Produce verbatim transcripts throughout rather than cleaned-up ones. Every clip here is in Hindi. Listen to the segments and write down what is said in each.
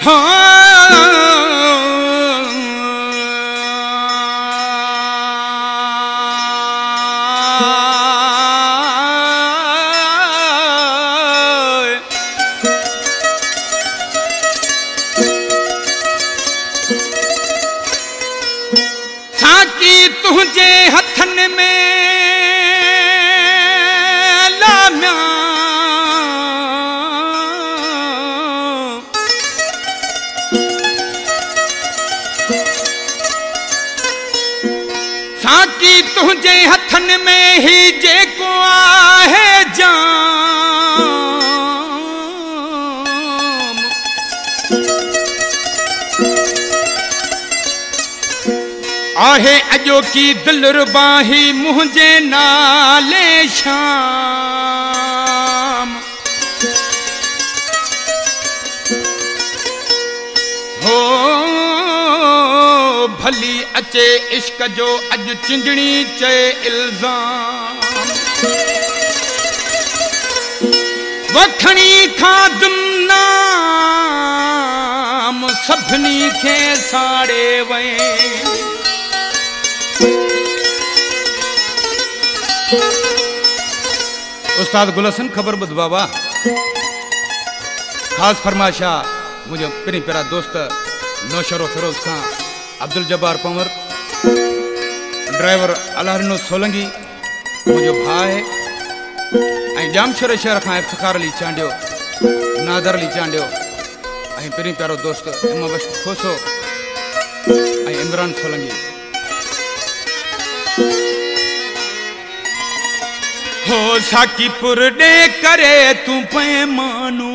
साकी तुझे हथन में लाम्या साकी तुझे हथन में ही जेको आहे जाम आहे अजो की दिलरुबाही मुझे नाले शाम हो भली अचे इश्क जो अज चिंजणी चे इल्जाम वखणी खां दुमनाम सभनी खे साड़े वे उस्ताद गुलसन खबर बुध बाबा खास फरमाशा मुझे पिनी पेरा दोस्त नौशरो फिरोज खां अब्दुल जब्बार पंवर ड्राइवर अलाहरिनो सोलंगी मुझे भाई ऐं जामशोर शहर खां इफ्तिखार अली चांडियो नादर अली चांडियो ऐं पिनी प्यारो दोस्त इमा बख्श खोसो ऐं इमरान सोलंगी हो साकीपुर डे करे तू पैमानू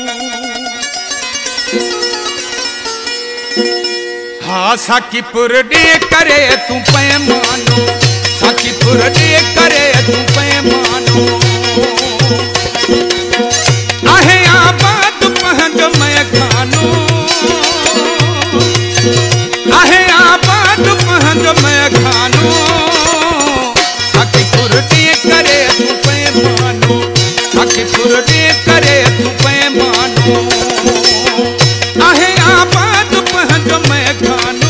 हाँ साकीपुर डे करे तू पैमानू साकीपुर डे करे तू पैमानू आहे आबाद पहंज मैं खानू आहे आबाद पहंज मैं खानू साकीपुर डे करे तू पैमानू साकीपुर डे करे तू पैमानू आहे आबाद पहंज मैं खानू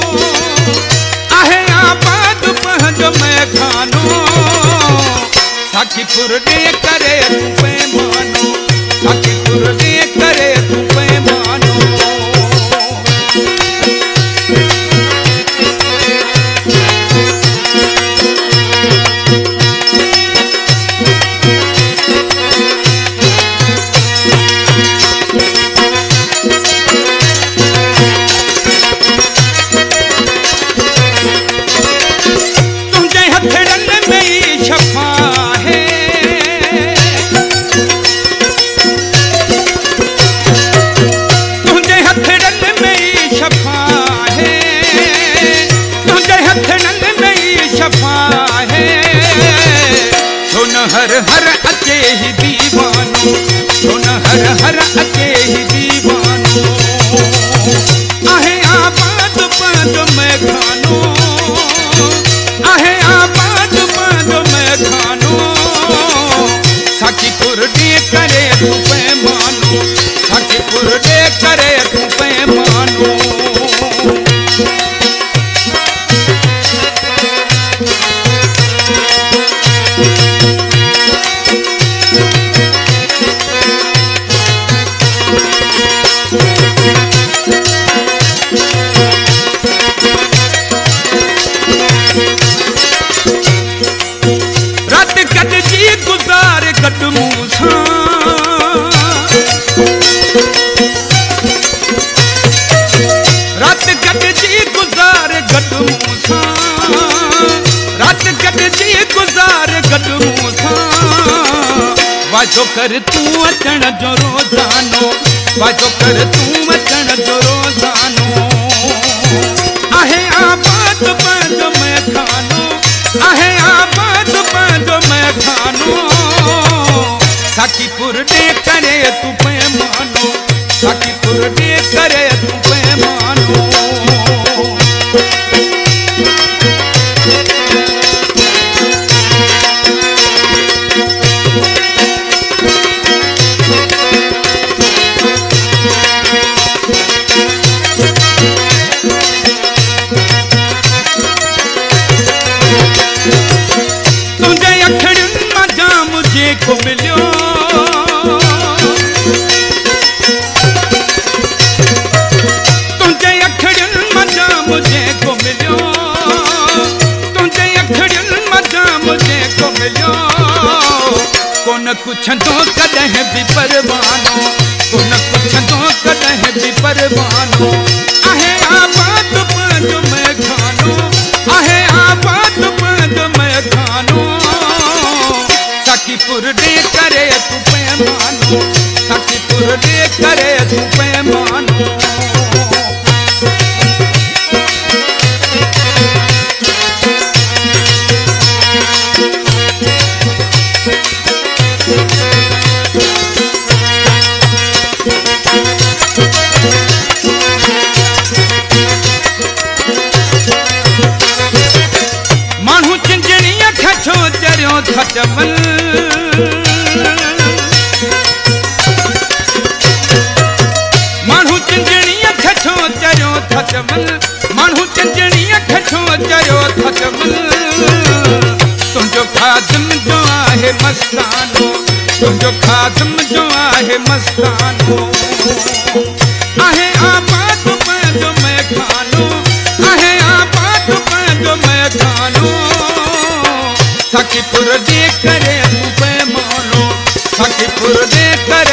आहे आबाद पहंज मैं खानू साकीपुर डे करे तू पैमानू साकीपुर डे करे तू पैमानू हर हर अचे ही दीवानो सुन हर हर अचे ही दीवानो आहे आबाद पंज मैं खानो आहे आबाद पंज मैं खानो साकीपुर डे करे तू पैमानू साकीपुर डे करे तू पैमानू गट मूसा रात गट जी गुजार गट मूसा रात गट जी गुजार गट मूसा वाजो कर तू अचण जो रोजानो वाजो कर तू अचण जो रोजानो आहे आबाद पंज मैं खानो आहे आबाद पंज मैं खानो साकीपुर डे करे तू पैमानू साकीपुर डे करे तू पैमानू कुछ तो कदह भी परवानो, कुन कुछ तो कदह भी परवानो। आहे आबाद पंज में खानो, आहे आबाद पंज में खानो। सखीपुर दे करे तू पैमानो, सखीपुर दे करे तू पैमानो। मानू चिंजड़िया खचो चरियो थचमल, मानू चिंजड़िया खचो चरियो थचमल, मानू चिंजड़िया खचो चरियो थचमल। तुझो खादम जो आहे मस्तानो, तुझो खादम जो आहे मस्तानो। आहे आबाद पंज में खानो, आहे आबाद पंज में खानो। सखीपुर दे करे तू पैमानो, सखीपुर दे करे